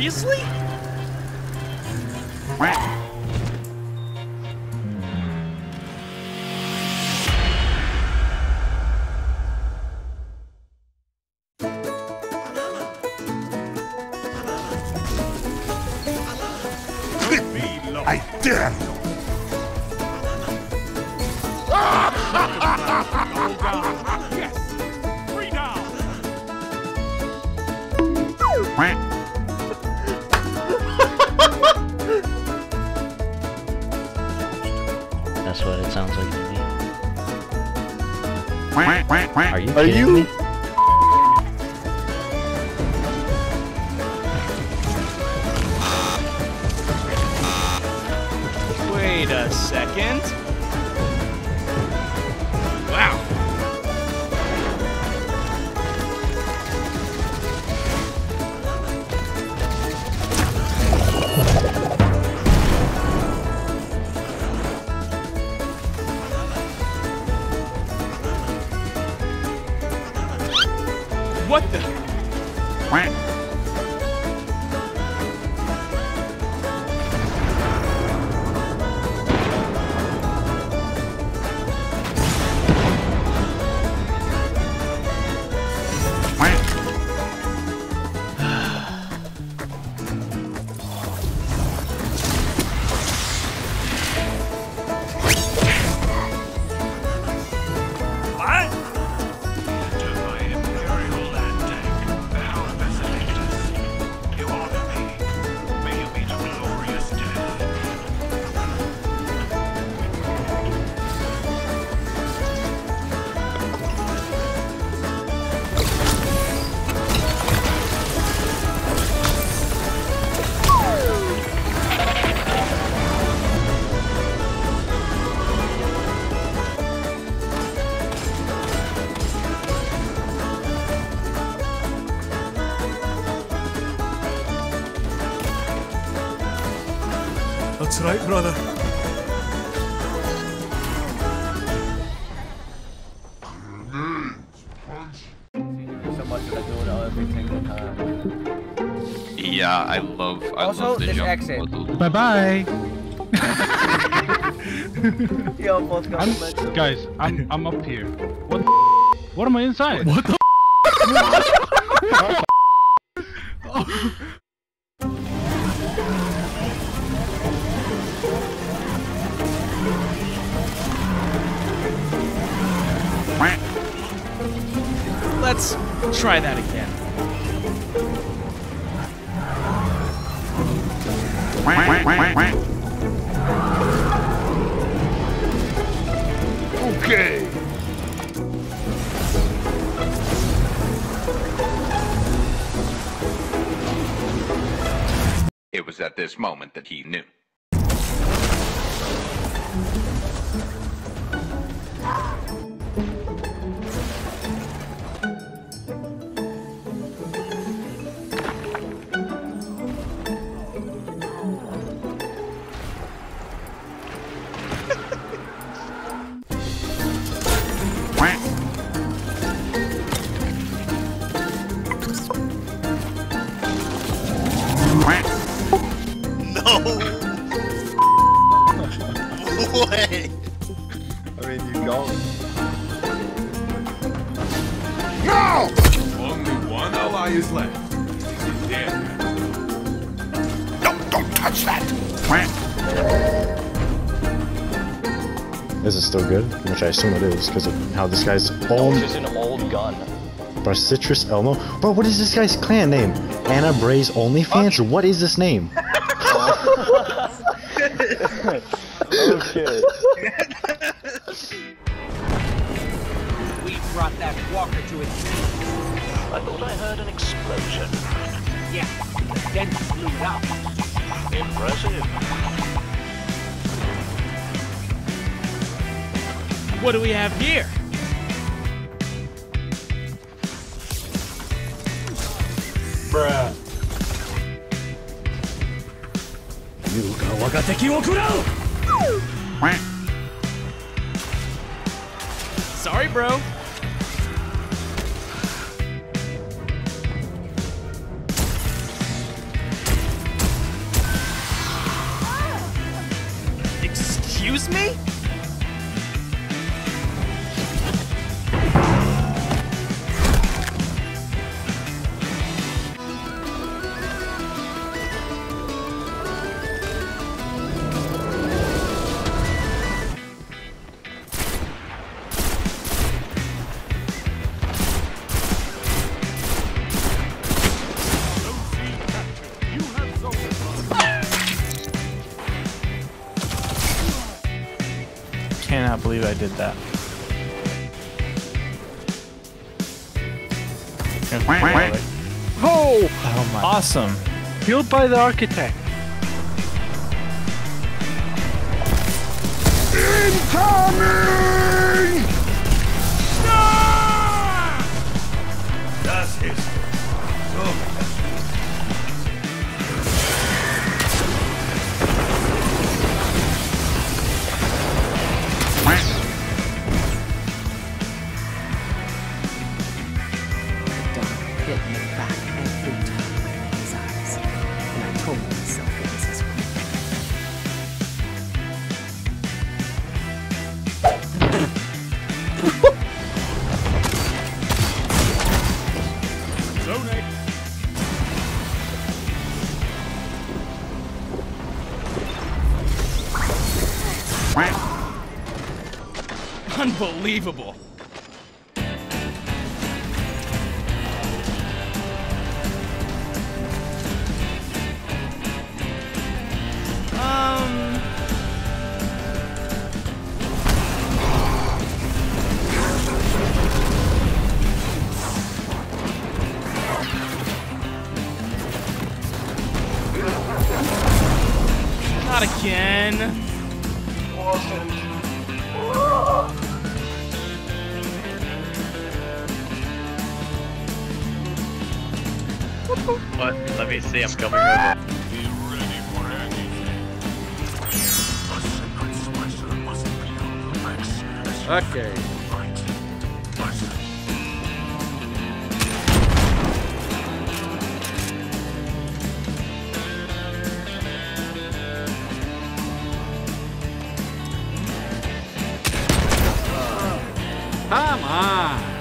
Seriously? I dare you! Yes! 3 down! That's what it sounds like to me. Are you Are kidding you? me? Wait a second. Wow. What the? That's right, brother. So much that I do it every single time. Yeah, I love Also, the this jump exit. model. Bye bye. Yo, both compliments. Guys, I'm up here. What? What am I inside? What the? Let's try that again. Okay. It was at this moment that he knew. No way. I mean, you don't. No! Only one ally is left. Yeah. Don't touch that. Is it still good? Which I assume it is, because of how this guy's own. It's just an old gun. Bro, Citrus Elmo? Bro, what is this guy's clan name? Anna Bray's OnlyFans? What is this name? Okay. We brought that walker to its knees. I thought I heard an explosion. Yeah, then blew it up. Impressive. What do we have here? Bruh. Sorry, bro. Excuse me? Cannot believe I did that. Oh! Oh my. Awesome. Built by the architect. Incoming! Das ist so. Hit in the back every time I met his eyes, and I told myself it was his Unbelievable. Not again. What? Let me see, I'm coming over. Be ready for anything. A sacred slicer must be on the max. Okay. Right. Come on!